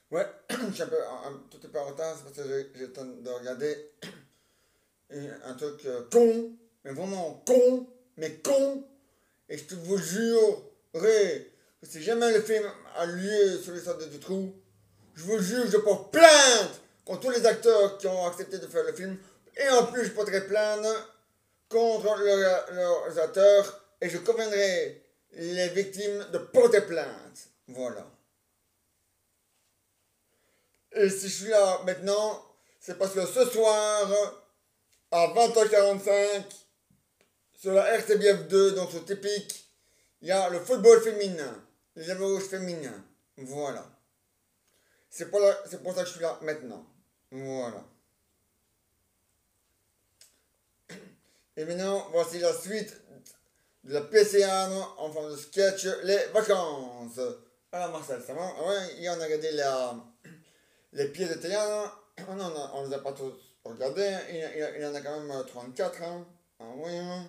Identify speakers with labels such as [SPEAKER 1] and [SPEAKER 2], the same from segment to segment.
[SPEAKER 1] Ouais, je suis un tout petit peu en retard, c'est parce que j'ai le temps de regarder un truc con, mais vraiment con, mais con. Et je te vous jurerai que si jamais le film a lieu sur les sortes du trou, je vous jure, je porte plainte contre tous les acteurs qui ont accepté de faire le film. Et en plus, je porterai plainte contre le réalisateur et je conviendrai les victimes de porter plainte. Voilà. Et si je suis là maintenant, c'est parce que ce soir, à 20h45, sur la RTBF2, donc sur Typique, il y a le football féminin, les rouges féminins. Voilà. C'est pour ça que je suis là maintenant. Voilà. Et maintenant, voici la suite de la PCA en forme de sketch, les vacances. Alors Marcel, ça va? Ah ouais, hier on a regardé les pieds de théâtre. Non, on les a pas tous regardés. Il y en a quand même 34. Hein. Ah oui, hein.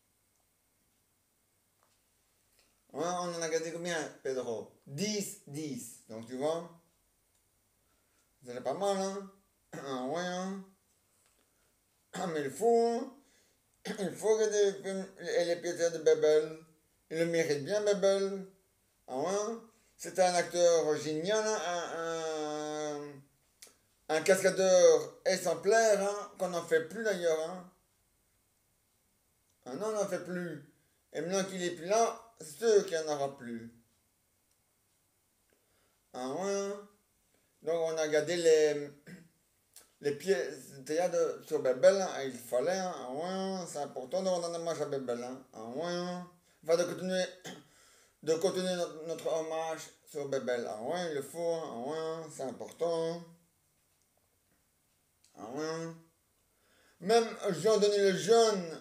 [SPEAKER 1] Ouais, on en a regardé combien, Pedro? 10. Donc tu vois, c'est pas mal, hein? Ah ouais, hein? Ah, mais il faut, hein? Il faut regarder les pieds de Bebel. Il le mérite bien, Bebel. Ah ouais, hein? C'est un acteur génial, hein? Un cascadeur exemplaire, hein? Qu'on n'en fait plus d'ailleurs, hein? Ah non, on n'en fait plus. Et maintenant qu'il est plus là, c'est sûr qu'il n'y en aura plus. Ah ouais, hein? Donc on a regardé les pièces de théâtre sur Bebel, hein, il fallait, hein, ah ouais, hein, c'est important de rendre un hommage à Bebel, hein, ah ouais, hein. Enfin, de continuer notre hommage sur Bebel, ah ouais, il le faut, hein, ah ouais, hein, c'est important, hein, ah ouais, hein. Même Jean-Denis le Jeune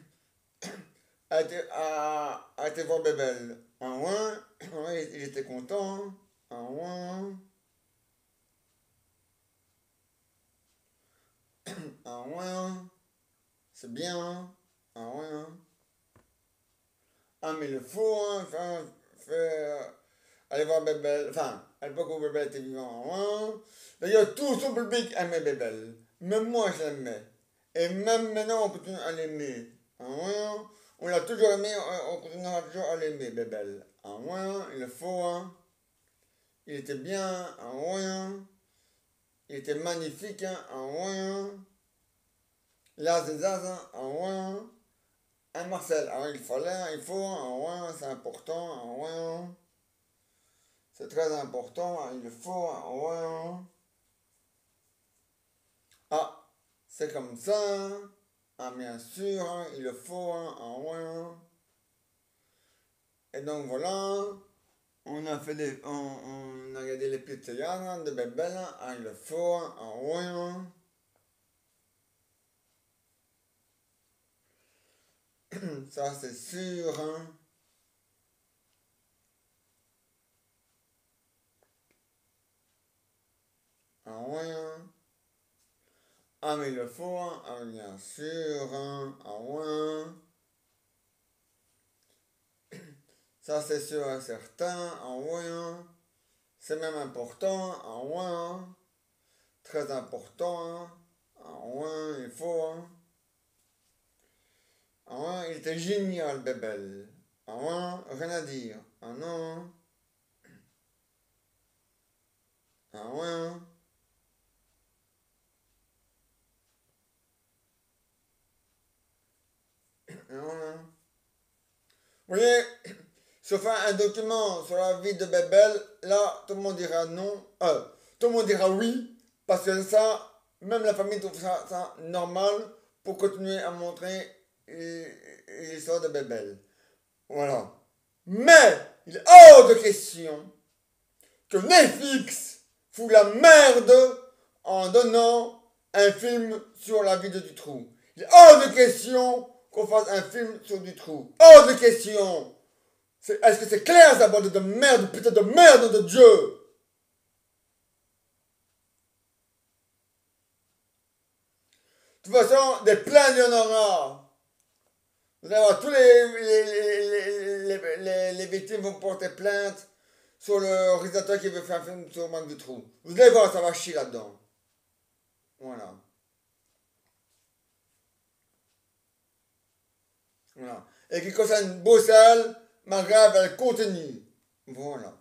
[SPEAKER 1] a été voir Bebel, ah ouais, ouais, il était content, hein, ah ouais, hein, ah ouais, hein, c'est bien, hein, ah ouais, hein. Ah, mais le faut, hein, enfin, faire, aller voir Bébel, enfin, à l'époque où Bébel était vivant, hein. D'ailleurs, tout son public aimait Bébel. Même moi, je l'aimais. Et même maintenant, on continue à l'aimer. Hein. On l'a toujours aimé, on continuera toujours à l'aimer, Bébel. Hein, il le faut, hein. Il était bien, hein. Il était magnifique, hein. Là, c'est ça, hein. Un Marcel, il fallait, il faut, c'est important, c'est très important, il le faut, Ah, c'est comme ça, bien sûr, il le faut, Et donc voilà, on a regardé les petits théâtres de Bébel, il le faut, ça c'est sûr, mais il le faut, bien sûr, ça c'est sûr et certain, c'est même important, très important, il faut, il était génial, Bébel, rien à dire, non, ah ouais, Vous voyez, sauf un document sur la vie de Bébel, là, tout le monde dira non, tout le monde dira oui, parce que ça, même la famille trouve ça normal pour continuer à montrer l'histoire de Bébel. Voilà. Mais, il est hors de question que Netflix fout la merde en donnant un film sur la vie de Dutroux. Il est hors de question qu'on fasse un film sur Dutroux. Hors de question. Est-ce que c'est clair, ça, bande de merde, putain de merde de Dieu? De toute façon, des plaintes, il y en aura. Vous allez voir, tous les victimes vont porter plainte. sur le réalisateur qui veut faire un film sur Manque de trous. Vous allez voir, ça va chier là-dedans. Voilà. Voilà. Et qui concerne Bruxelles, Maghreb et le contenu. Voilà.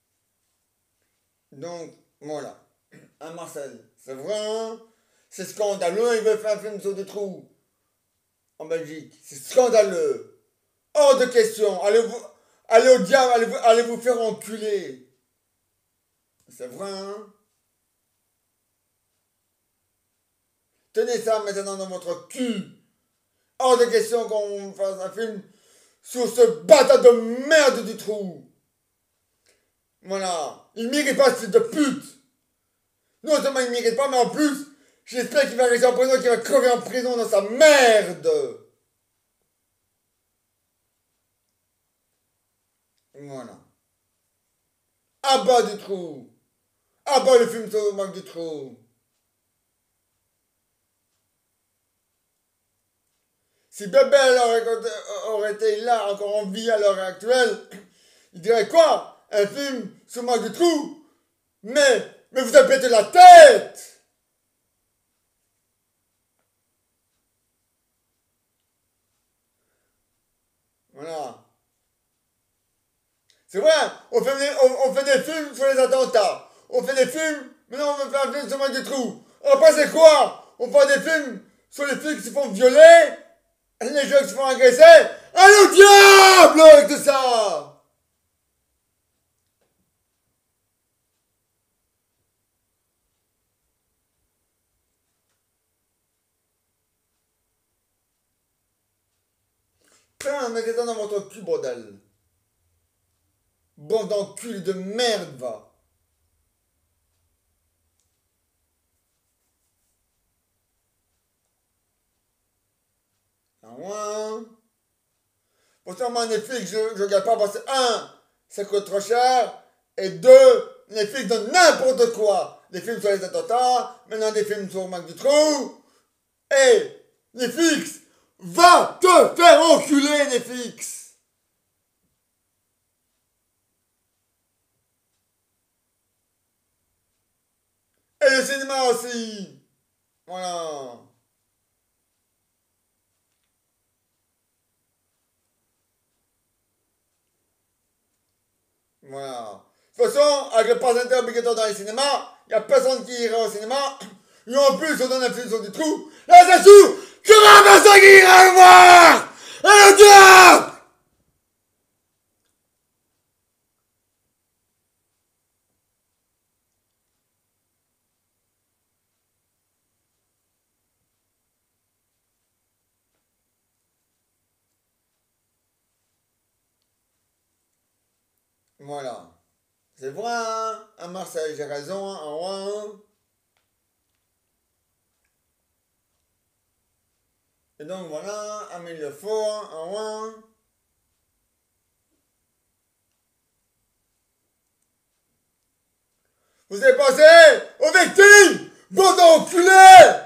[SPEAKER 1] Donc, voilà. À Marseille, c'est vrai, hein? C'est scandaleux, il veut faire un film sur des trous en Belgique. C'est scandaleux. Hors de question. Allez au diable, allez vous faire enculer. C'est vrai, hein? Tenez ça maintenant dans votre cul. Hors de question qu'on fasse un film sur ce bâtard de merde du trou. Voilà. Il mérite pas ce de pute. Non seulement il mérite pas, mais en plus, j'espère qu'il va rester en prison, qu'il va crever en prison dans sa merde. Voilà. À bas du trou. À bas le film sur le manque du trou. Si Bébel aurait été là, encore en vie à l'heure actuelle, il dirait quoi? Un film sur le manque du trou? Mais vous avez pété la tête! Voilà. C'est vrai, on fait des films sur les attentats. On fait des films, maintenant on veut faire un film sur le manque du trou. Après c'est quoi? On fait des films sur les filles qui se font violer, les jeunes qui se font agresser. Allez au diable avec tout ça! Putain, mettez ça dans votre cul, bordel. Bande d'enculés de merde, va. Ah ouais. Pourtant, moi, Netflix, je regarde pas parce que, un, ça coûte trop cher, et deux, Netflix donne n'importe quoi. Des films sur les attentats, maintenant des films sur le manque du trou, et Netflix, va te faire enculer, Netflix. Et le cinéma aussi. Voilà. Voilà. De toute façon, avec le pass obligatoire dans les cinémas, il n'y a personne qui ira au cinéma. Et en plus, on donne un film sur des trous. Là, c'est sûr qu'il y aura personne qui ira le voir. Et le diable! Voilà. C'est vrai, hein? À Marseille, j'ai raison, hein, en vrai, hein. Et donc voilà, Amélie Le Fort, en vrai. Vous avez pensé aux victimes, bande d'enculés!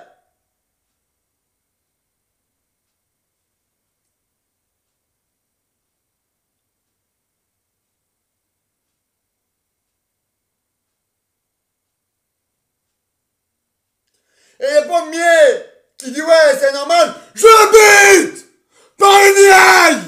[SPEAKER 1] Et le premier qui dit ouais, c'est normal, je bute! Par une aille!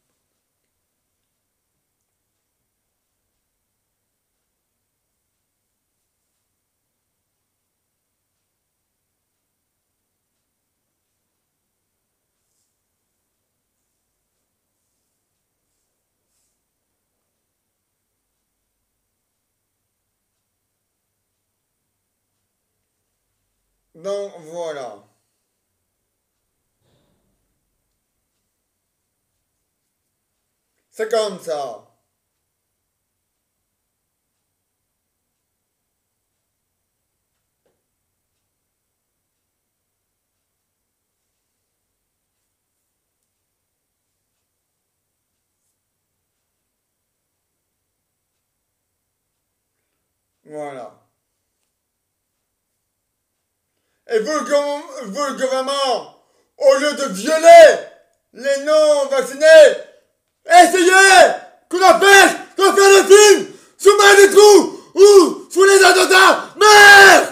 [SPEAKER 1] Donc voilà. C'est comme ça. Voilà. Et vous, le gouvernement, au lieu de violer les non-vaccinés, essayez qu'on empêche de faire des films Sous-marin des trous! Ou sous les attentats! Merde!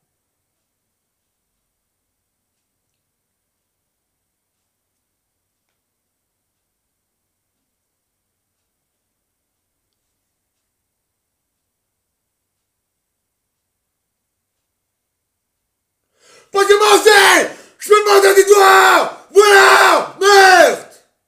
[SPEAKER 1] Pas commencer! Je peux demander des doigts! Voilà! Merde!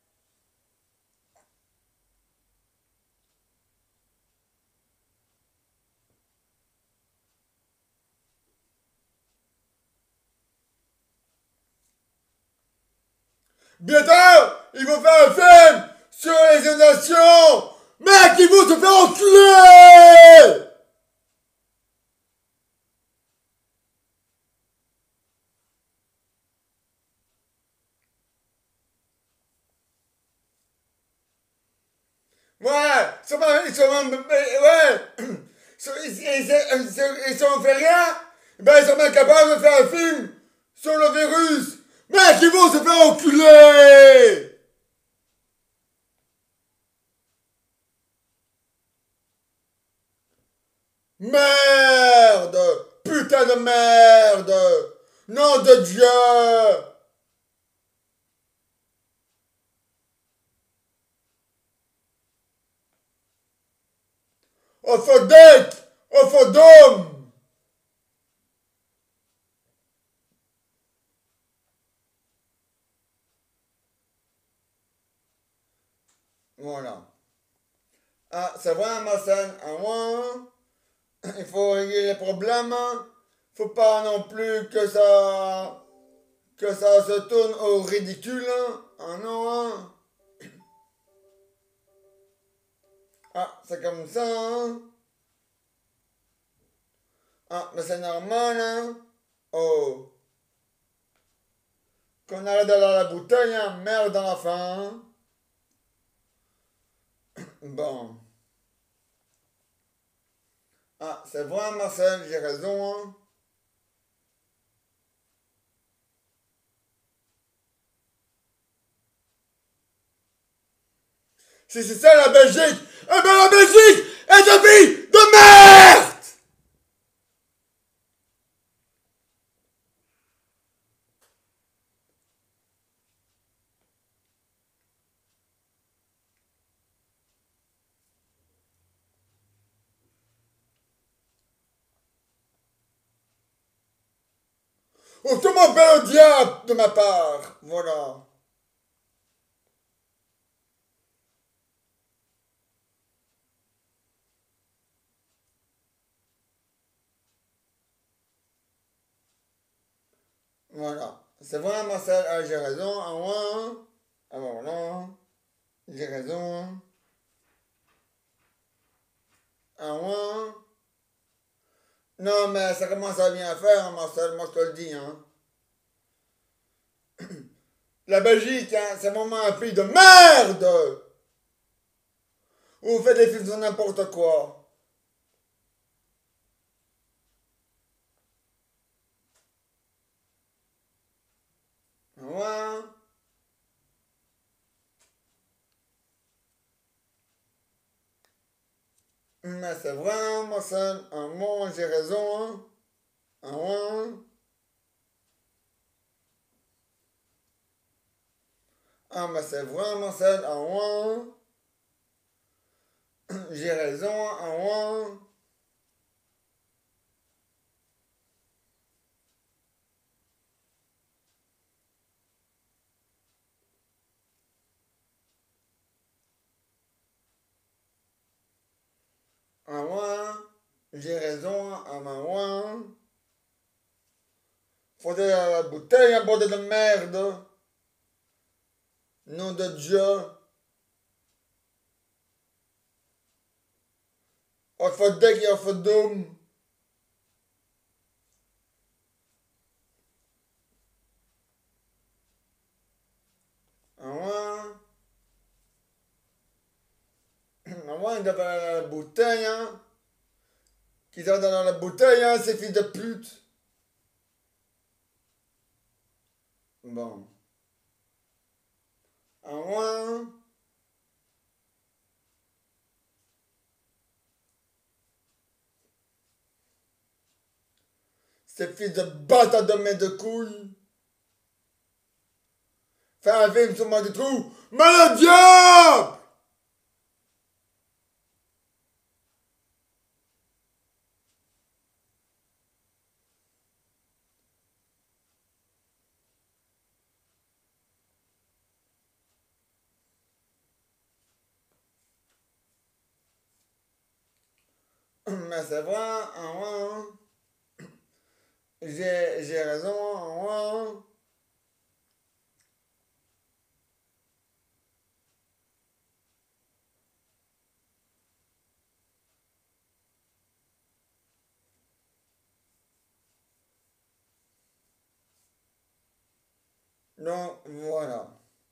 [SPEAKER 1] Bientôt, ils vont faire un film sur les inondations! Mec, ils vont se faire enculer! Ouais, ils sont, ouais, ils sont fait rien, ben ils sont même capables de faire un film sur le virus. Mec, ils vont se faire enculer! Merde! Putain de merde! Nom de Dieu! Ophodec! Ophodome! Voilà. Ah, c'est vrai, Marcel. Ah, ouais. Il faut régler les problèmes. Faut pas non plus que ça se tourne au ridicule. Ah non, hein. Ah, c'est comme ça, hein. Ah, mais c'est normal, hein. Oh. Qu'on arrête d'aller à la bouteille, hein. Merde dans la fin, hein. Bon. Ah, c'est vrai, Marcel, j'ai raison, hein. Si c'est ça la Belgique, eh ben la Belgique est un pays de merde! Autrement bel au diable de ma part. Voilà. Voilà. C'est vrai, Marcel, ah, j'ai raison, ah ouais. Ah ben voilà. J'ai raison. Ah ouais. Non, mais ça commence à bien faire, hein, Marcel, moi je te le dis, hein. La Belgique, hein, c'est vraiment un pays de merde! Où vous faites des films sur n'importe quoi. Ah ouais. Mais c'est vrai, Marcel, ah bon, j'ai raison, hein. Ah ouais. Ah, mais c'est vrai, Marcel, ah ouais. J'ai raison, ah ouais. Ah ouais. J'ai raison, ah ben ouais. Faudrait la bouteille, un bordel de merde. Nom de Dieu. Orphodec et orphodome. Ah ouais. Ah ouais, dans la bouteille, hein. Qui sont dans la bouteille, hein, ces fils de pute. Bon. Ah ouais. Ces fils de bâtards de mes de couilles. Faire un film sur moi du trou. Mais le diable! Mais c'est vrai, hein, ouais, hein. J'ai raison, hein, ouais, hein. Donc, voilà.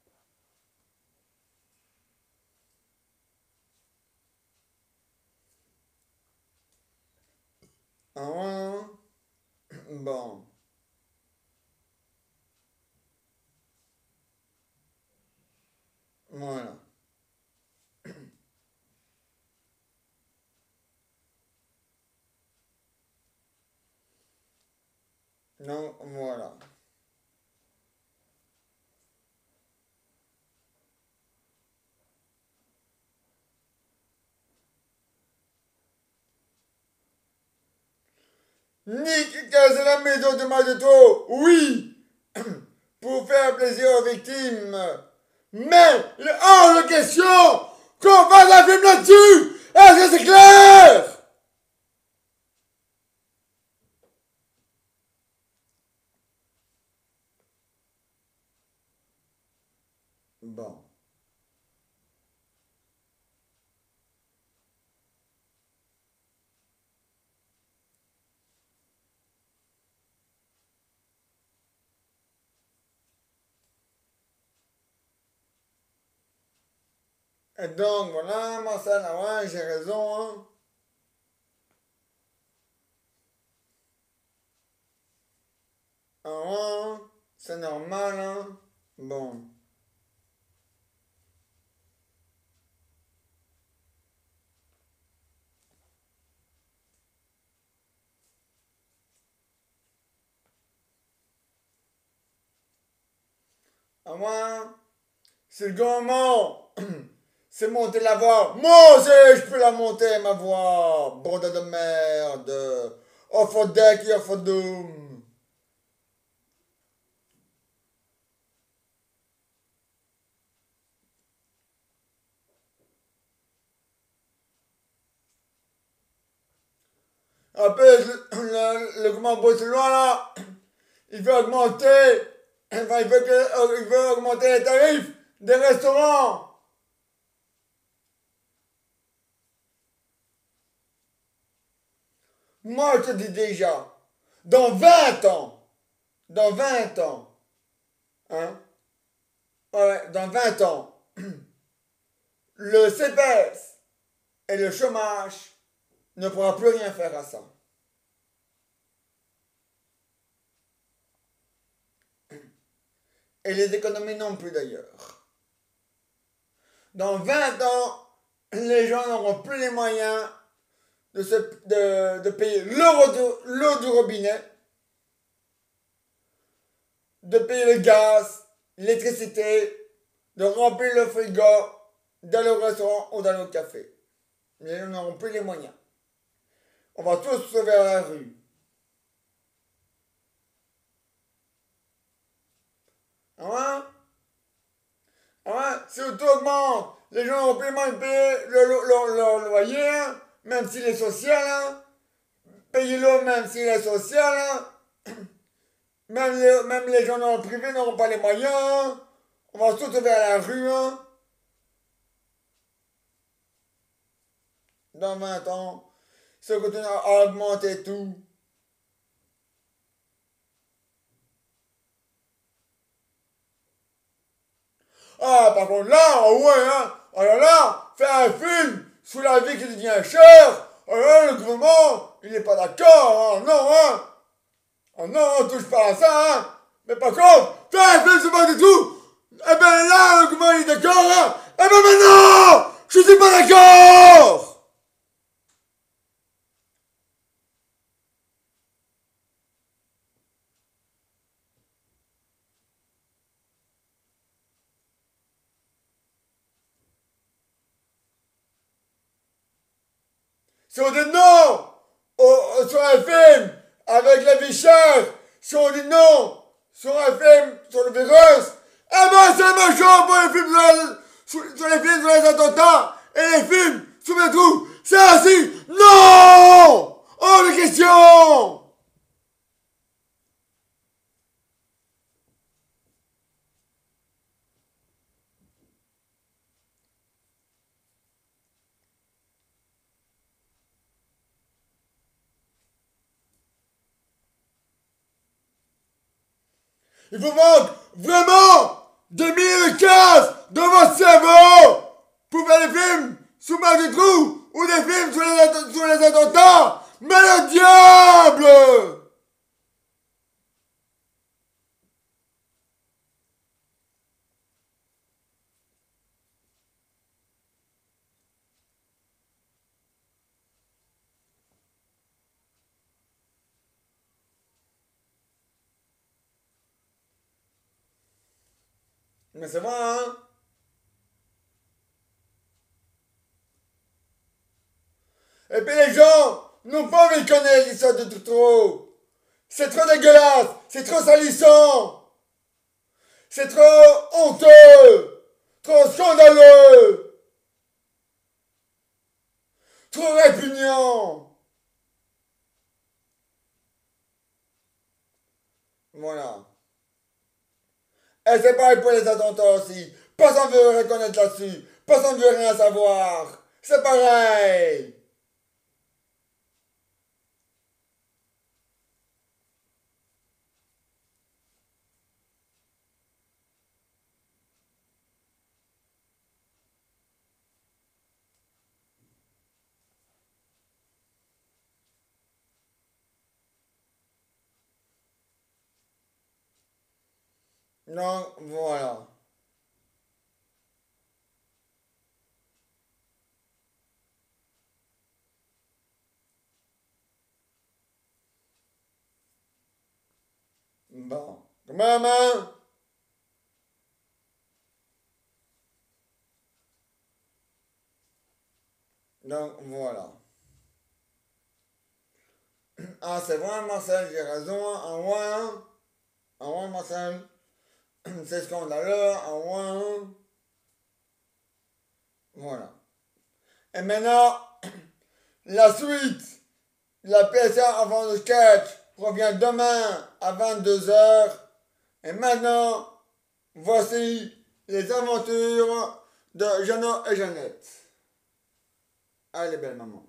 [SPEAKER 1] Ah ouais, hein. Bon. Voilà. Donc, voilà. Nick casse la maison de Mageto, oui, pour faire plaisir aux victimes. Mais il est hors de question qu'on fasse un film là-dessus. Est-ce que c'est clair? Bon. Et donc, voilà, Marcel, ouais, j'ai raison, hein. Ah ouais, c'est normal, hein. Bon. Ah ouais, c'est le grand moment. C'est monter la voix. Moi aussi, je peux la monter, ma voix. Bordel de merde. Off for deck et off for doom. Après, le comment bruxellois là, il veut augmenter, enfin, il veut augmenter les tarifs des restaurants. Moi, je te dis déjà, dans 20 ans, dans 20 ans, hein, ouais, dans 20 ans, le CPS et le chômage ne pourra plus rien faire à ça. Et les économies non plus d'ailleurs. Dans 20 ans, les gens n'auront plus les moyens de payer l'eau du robinet, de payer le gaz, l'électricité, de remplir le frigo, d'aller au restaurant ou d'aller au café. Les gens n'auront plus les moyens. On va tous se vers la rue. Ah ouais? Ah ouais? Si tout augmente, les gens n'auront plus les moyens de payer leur loyer, hein, même s'il est social, hein. Payer l'eau même s'il est social, hein. Même les gens dans le privé n'auront pas les moyens, hein. On va tous vers la rue, hein. Dans 20 ans, ça continue à augmenter tout. Ah, par contre, là, oh ouais, hein. Alors là, faire un film sous la vie qui devient chère, alors là, le gouvernement, il n'est pas d'accord, hein. Non, hein. Oh non, on touche pas à ça, hein. Mais par contre, faire un film, c'est pas du tout. Eh ben là, le gouvernement, il est d'accord, hein. Eh ben maintenant, je suis pas d'accord. Si on dit non sur un film avec la vie chère, si on dit non sur un film sur le virus, eh ben c'est méchant pour les films sur les films sur les attentats et les films sur le trou. C'est ainsi. Non! Hors de question! Il vous manque vraiment 2015 dans votre cerveau pour faire des films sous mal du trou ou des films sur les attentats. Mais le diable! Mais c'est vrai, hein? Et puis les gens n'ont pas envie de connaître l'histoire de Toutro. C'est trop dégueulasse, c'est trop salissant, c'est trop honteux, trop scandaleux, trop répugnant. Voilà. Et c'est pareil pour les attentats aussi. Personne ne veut reconnaître là-dessus. Personne ne veut rien savoir. C'est pareil. Non, voilà. Bon. Quand même, hein? Donc, voilà. Ah, c'est vrai, Marcel, j'ai raison. Ah ouais, hein? Ah ouais, Marcel. C'est scandaleux. Ah ouais, hein? Voilà. Et maintenant, la suite. La PSA avant le sketch revient demain à 22 h. Et maintenant, voici les aventures de Jeannot et Jeannette. Allez, belle maman.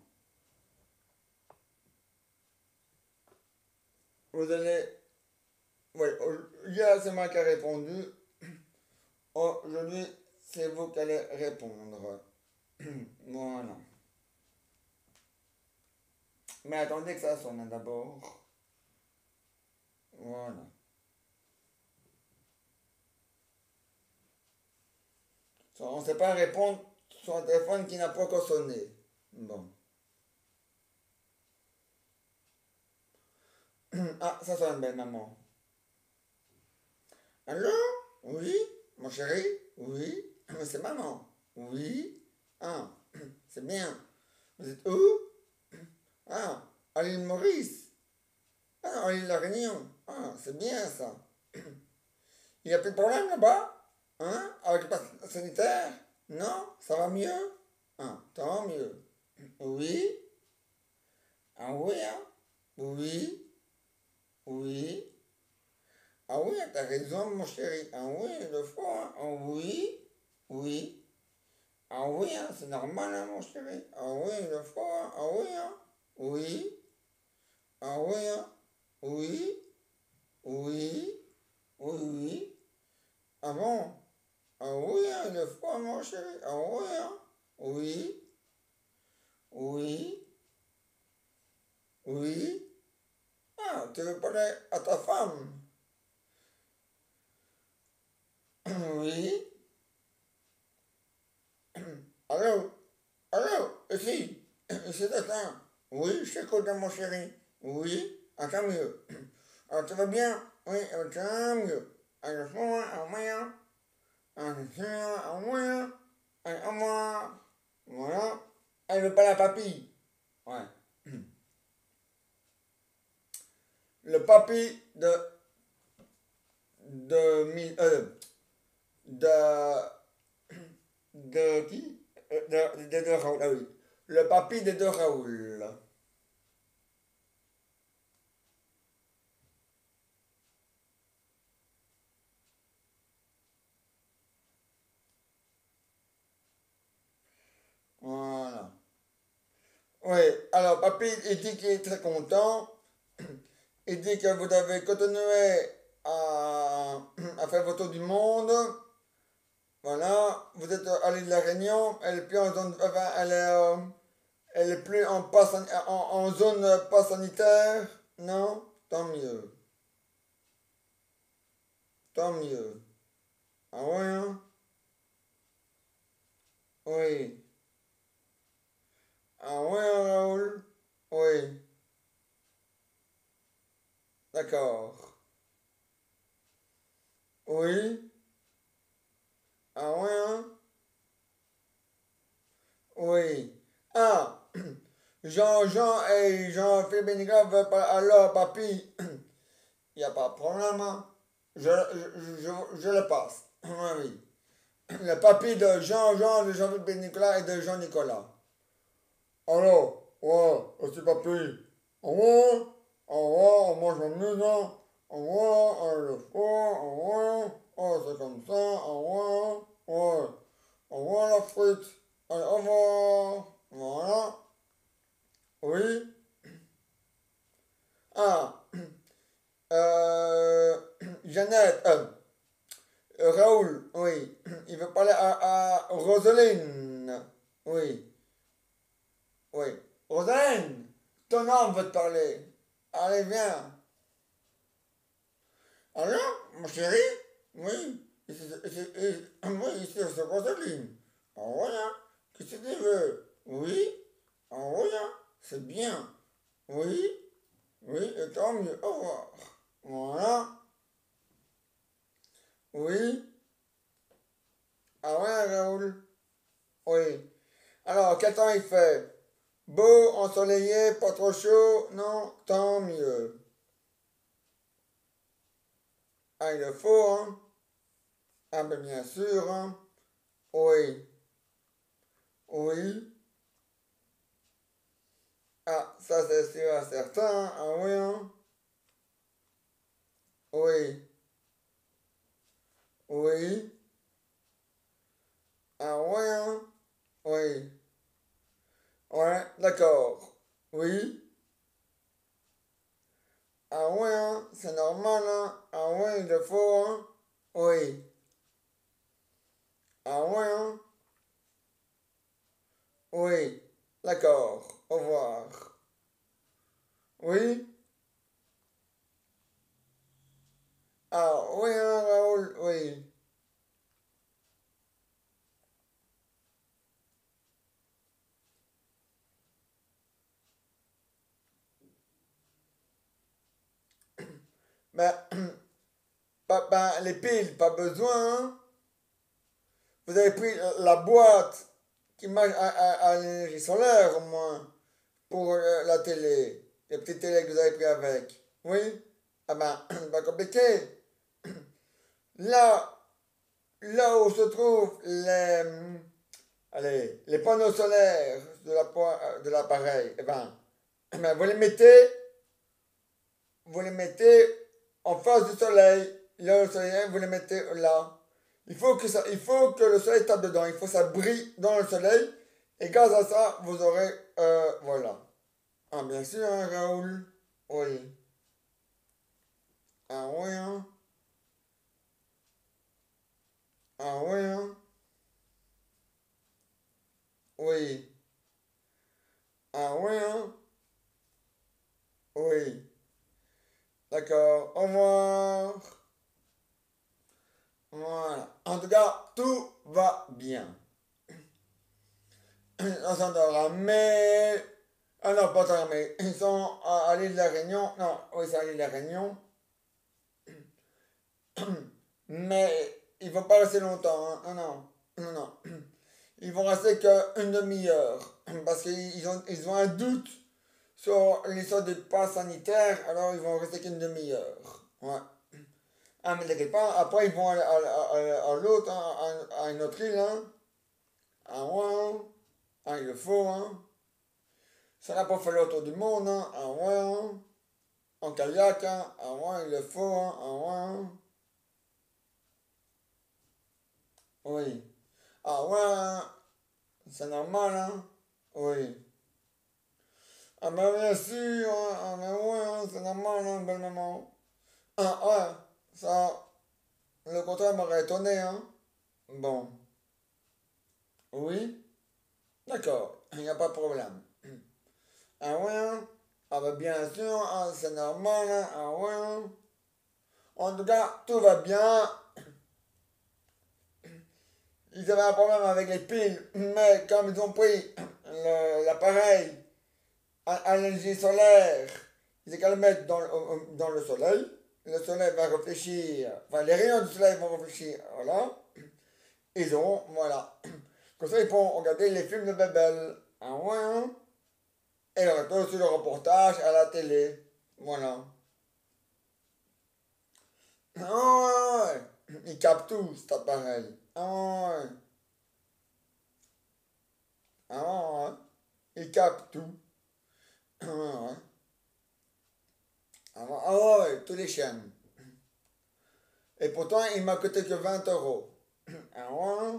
[SPEAKER 1] Vous allez... Oui, hier c'est moi qui ai répondu. Aujourd'hui, c'est vous qui allez répondre. Voilà. Mais attendez que ça sonne d'abord. Voilà. On ne sait pas répondre sur un téléphone qui n'a pas encore sonné. Bon. Ah, ça sonne belle maman. Allô? Oui? Mon chéri? Oui? C'est maman? Oui? Ah, c'est bien. Vous êtes où? Ah, à l'île Maurice. Ah, à l'île La Réunion. Ah, c'est bien ça. Il n'y a plus de problème là-bas? Hein? Avec le pass sanitaire? Non? Ça va mieux? Ah, ça va mieux. Oui? Ah oui, hein? Oui? Oui? Ah oui, t'as raison, mon chéri. Ah oui, le fois. Ah oui? Oui? Ah oui, hein, c'est normal, hein, mon chéri. Ah oui, le fois. Ah oui, hein? Oui? Ah oui, hein? Oui? Oui? Oui, oui? Ah bon? Ah oui, hein, le fois, mon chéri. Ah oui, hein? Oui? Oui? Oui? Ah, tu veux parler à ta femme? Oui? Allô? Allô? Ici? Ici, t'attends? Oui, je t'écoute, mon chéri. Oui? Ah, tant mieux. Alors, tu vas bien? Oui, tant mieux. Alors, moi, à moi, à moi, à moi. Voilà. Elle veut pas la papille. Ouais. Le papy de, de, de qui? De Raoul, ah oui. Le papy des deux Raoul. Voilà. Oui, alors papy, il dit qu'il est très content. Il dit que vous devez continuer à faire votre tour du monde. Voilà, vous êtes à l'île de la Réunion, elle est plus en zone, enfin, elle est plus en zone pas sanitaire. Non, tant mieux, tant mieux. Ah ouais, hein? Oui. Ah ouais, hein, Raoul? Oui, d'accord. Oui. Ah ouais, hein? Oui. Ah, Jean et Jean-Philippe Bénégrave veulent pas. Alors, papy, il n'y a pas de problème, hein? Je le passe. Oui, oui. Le papy de Jean, de Jean-Philippe Nicolas et de Jean-Nicolas. Alors, ouais, c'est papy. Ouais, ouais, moi je m'amuse, hein. Ouais, le four, ouais, oh, c'est comme ça, ouais, ouais. Au revoir la frite. Allez, au revoir. Voilà. Oui. Ah, euh, Jeannette, Raoul, oui. Il veut parler à Roseline. Oui, oui. Roseline, ton homme veut te parler. Allez, viens. Alors, mon chéri? Oui. Oui, ici, c'est Roseline. Ah, voilà. Qu'est-ce que tu veux? Oui. Ah, voilà. C'est bien. Oui. Oui, et tant mieux. Au revoir. Voilà. Oui. Ah ouais, Raoul? Oui. Alors, quel temps il fait? Beau, ensoleillé, pas trop chaud? Non, tant mieux. Ah, il le faut, hein? Ah, ben bien sûr, hein? Oui. Oui. Ah, ça c'est sûr et certain. Ah oui, hein? Oui. Oui. Ah ouais, hein? Oui. Ouais, d'accord. Oui. Ah ouais, hein? C'est normal, hein? Ah ouais, il le faut, hein? Oui. Ah ouais, hein? Oui. D'accord. Au revoir. Oui. Ah oui, hein, Raoul, oui. Ben, ben, les piles, pas besoin, hein? Vous avez pris la boîte qui marche à l'énergie solaire, au moins, pour la télé. Les petites télé que vous avez pris avec. Oui? Ah ben, pas compliqué. Là, là où se trouvent allez, les panneaux solaires de l'appareil, eh ben, vous les mettez en face du soleil. Là, le soleil, vous les mettez là. Il faut que le soleil tape dedans. Il faut que ça brille dans le soleil. Et grâce à ça, vous aurez, voilà. Ah, bien sûr, hein, Raoul. Oui. Ah oui, hein. Ah oui, hein. Oui. Ah oui, hein. Oui. D'accord. Au revoir. Voilà. En tout cas, tout va bien. On s'endort. Mais. Ah non, pas tant, mais ils sont à l'île de la Réunion. Non, oui, c'est à l'île de la Réunion. Mais il ne faut pas rester longtemps, hein. Non, non, non, non. Ils vont rester qu'une demi-heure. Parce ils ont un doute sur l'histoire du pass sanitaire, alors ils vont rester qu'une demi-heure. Ouais. Ah, mais t'inquiète pas, après ils vont à l'autre, hein, à une autre île, hein. Ah ouais, hein. Ah, il le faut, hein. Ça n'a pas fait le tour du monde, hein. Ah ouais, hein. En kayak, hein. Ah ouais, il le faut, hein. Ah ouais, hein. Oui. Ah ouais, hein. C'est normal, hein. Oui. Ah ben bien sûr, hein. Ah mais ouais, hein. C'est normal, hein, belle maman. Ah ouais, ça, le contraire m'aurait étonné, hein. Bon. Oui. D'accord, il n'y a pas de problème. Ah ouais, hein? Ah bah bien sûr, hein, c'est normal, hein? Ah ouais, hein? En tout cas, tout va bien. Ils avaient un problème avec les piles, mais comme ils ont pris l'appareil à l'énergie solaire, ils ont qu'à le mettre dans le soleil va réfléchir, enfin les rayons du soleil vont réfléchir, voilà, ils auront, voilà. Comme ça, ils pourront regarder les films de Bebel. Ah ouais, hein? Et il y aura aussi le reportage à la télé. Voilà. Ah ouais, il capte tout, cet appareil. Ah ouais, ah ouais, il capte tout. Ah ouais, ah ouais, tous les chaînes. Et pourtant, il m'a coûté que 20 euros. Ah ouais.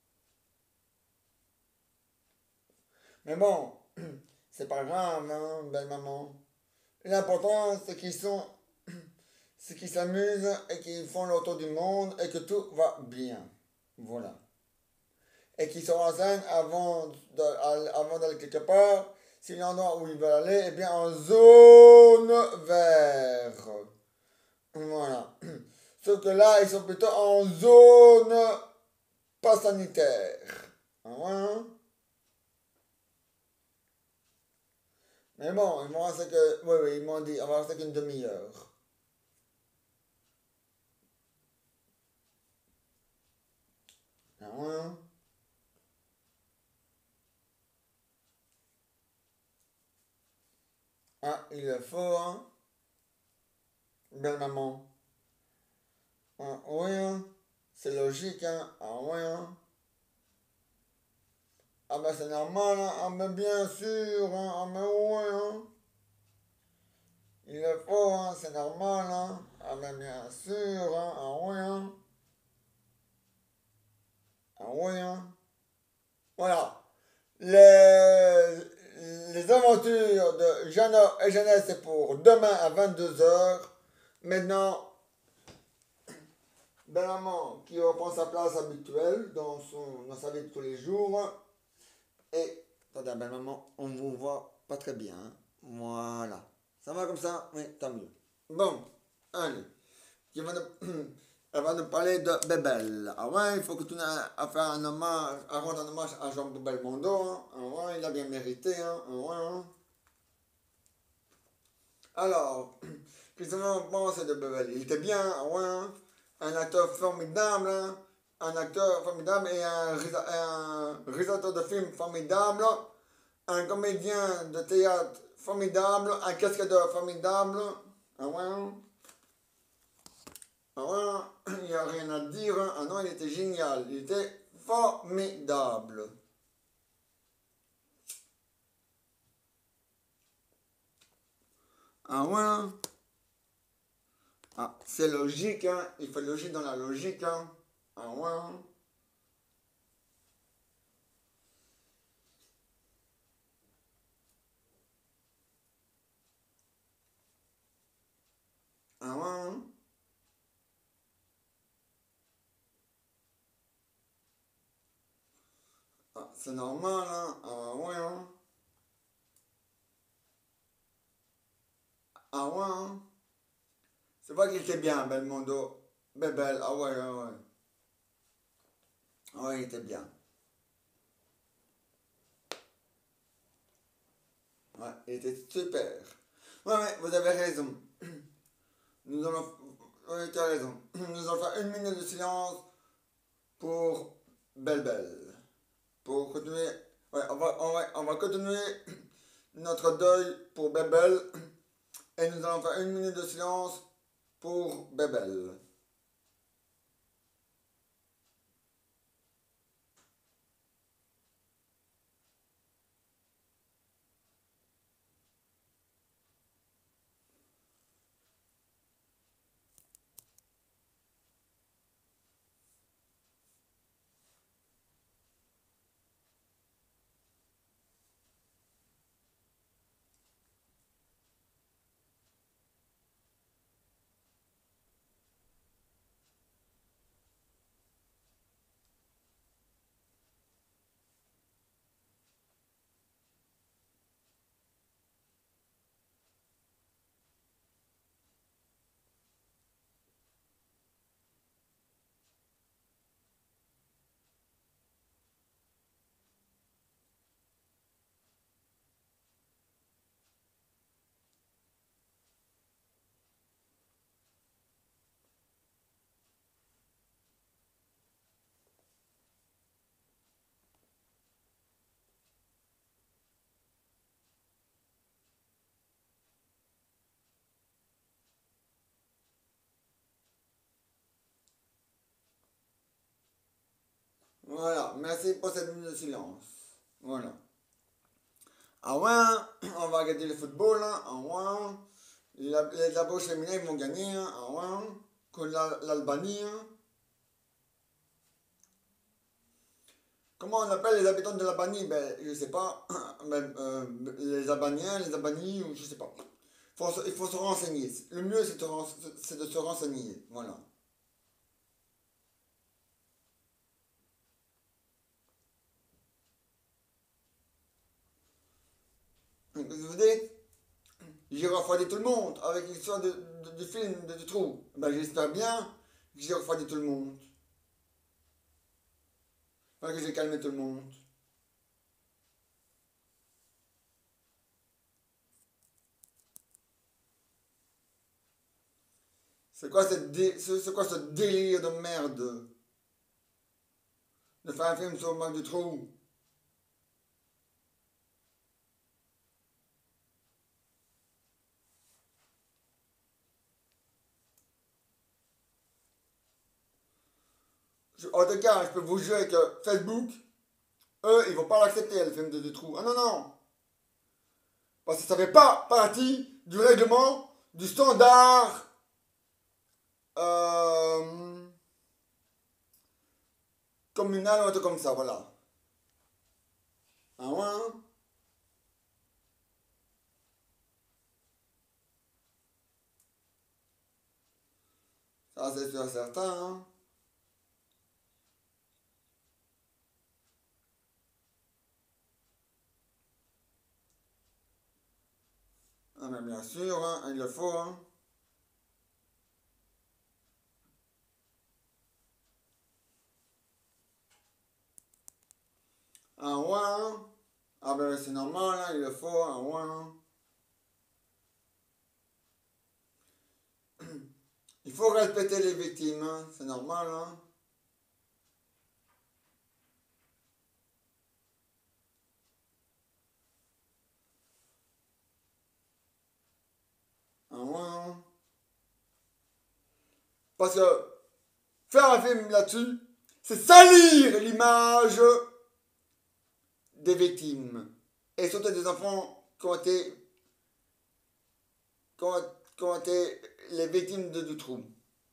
[SPEAKER 1] Mais bon, c'est pas grave, hein, belle maman. L'important, c'est qu'ils s'amusent et qu'ils font le tour du monde et que tout va bien. Voilà. Et qu'ils se renseignent avant d'aller quelque part, si l'endroit où ils veulent aller est bien en zone verte. Voilà. Sauf que là, ils sont plutôt en zone pas sanitaire. Hein? Mais bon, ils m'ont rester que. Oui, oui, ils m'ont dit, on va rester qu'une demi-heure. Hein? Ah, il le faut, hein? Belle maman. Ah, oui, hein? C'est logique, hein? Ah, oui, hein? Ah, ben c'est normal, hein? Ah, mais bien sûr, hein? Ah, mais oui, hein? Il le faut, hein? C'est normal, hein? Ah, mais bien sûr, hein? Ah, oui, hein? Ah, oui, hein? Voilà. Les, les aventures de Jeannot et Jeannette, c'est pour demain à 22 h. Maintenant, belle maman qui reprend sa place habituelle dans sa vie de tous les jours. Et, attendez, belle maman, on vous voit pas très bien, hein. Voilà. Ça va comme ça? Oui, tant mieux. Bon, allez. Qui va nous- Elle va nous parler de Bébel. Ah ouais, il faut que tu aies à faire un hommage, à rendre un hommage à Jean Belmondo, hein. Ah ouais, il a bien mérité, hein. Ah ouais, hein. Alors, qu'est-ce qu'on pense de Bébel? Il était bien, ah ouais, hein. Un acteur formidable, hein. Un acteur formidable et un réalisateur de films formidable, un comédien de théâtre formidable, un cascadeur formidable. Ah ouais, hein. Ah ouais, il n'y a rien à dire, hein. Ah non, il était génial, il était formidable. Ah ouais, hein. Ah, c'est logique, hein. Il faut logique dans la logique, hein. Ah ouais, hein. Ah ouais, hein. Ah, c'est normal, hein. Ah ouais, hein. Ah ouais, hein. C'est vrai qu'il était bien, Belmondo. Bebel, ah ouais, ouais, ouais. Ah ouais, il était bien. Ouais, il était super. Ouais, ouais, vous avez raison. Nous allons. Oui, tu as raison. Nous allons faire 1 minute de silence pour Belle Belle. Pour continuer. Ouais, on va continuer notre deuil pour Bébel et nous allons faire 1 minute de silence pour Bébel. Voilà, merci pour cette minute de silence. Voilà. Ah ouais, on va regarder le football, hein. Ah ouais. Les labos féminins vont gagner, hein. Ah ouais. Contre l'Albanie. Hein. Comment on appelle les habitants de l'Albanie? Ben, je sais pas. Ben, les Albaniens, les Albanies, ou je sais pas. Il faut se renseigner. Le mieux, c'est de se renseigner. Voilà. Vous dites, j'ai refroidi tout le monde avec l'histoire du film de Trou. Ben, j'espère bien que j'ai refroidi tout le monde. Enfin, que j'ai calmé tout le monde. C'est quoi ce délire de merde de faire un film sur Marc Dutroux? En tout cas, je peux vous jurer que Facebook, eux, ils vont pas l'accepter, le film de Dutroux. Ah non, non. Parce que ça fait pas partie du règlement, du standard euh, communal ou un truc comme ça, voilà. Ah ouais, hein. Ça c'est sûr et certain, hein. Ah mais bien sûr, hein, il le faut, hein. Ah ouais, hein. Ah ben c'est normal, hein, il le faut, ah ouais, hein. Il faut respecter les victimes, hein, c'est normal, hein. Ah ouais, hein. Parce que faire un film là-dessus, c'est salir l'image des victimes. Et surtout des enfants qui ont, qui ont été les victimes de Dutroux.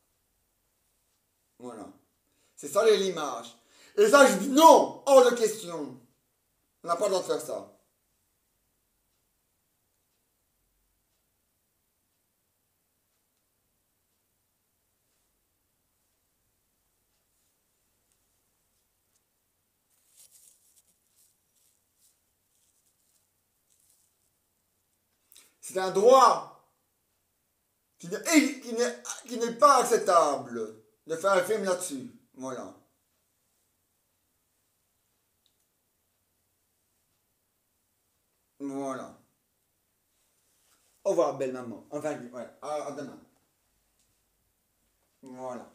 [SPEAKER 1] Voilà. C'est salir l'image. Et ça, je dis non, hors de question. On n'a pas le droit de faire ça. C'est un droit qui n'est pas acceptable de faire un film là-dessus. Voilà. Voilà. Au revoir, belle maman. Enfin, ouais. À demain. Voilà.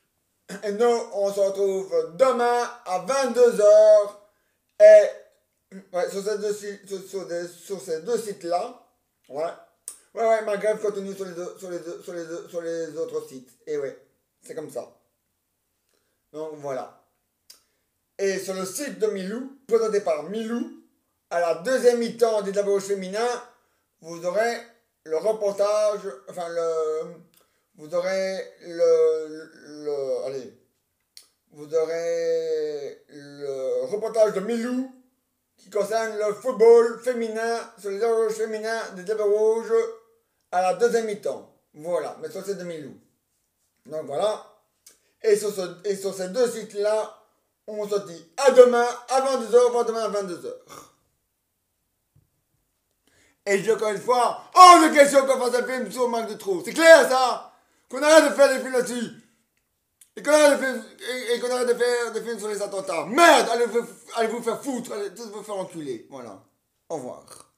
[SPEAKER 1] Et nous, on se retrouve demain à 22 h. Et Ouais, sur ces deux sites-là, ouais. Ouais, ma grève continue sur les autres sites. Et ouais, c'est comme ça. Donc voilà. Et sur le site de Milou, présenté par Milou, à la deuxième mi-temps des tableaux féminins, vous aurez le reportage, enfin vous aurez allez, vous aurez le reportage de Milou qui concerne le football féminin sur les tableaux féminins des Diables Rouges à la deuxième mi-temps. Voilà, mais ça c'est de Milou. Donc voilà. Et sur ces deux sites-là, on se dit à demain à 22h, à demain à 22h. Et je dis encore une fois, hors de question qu'on fasse un film sur le manque de trous. C'est clair ça? Qu'on arrête de faire des films là-dessus. Et qu'on arrête de faire des films sur les attentats. Merde, allez vous faire foutre, allez tous vous faire enculer. Voilà. Au revoir.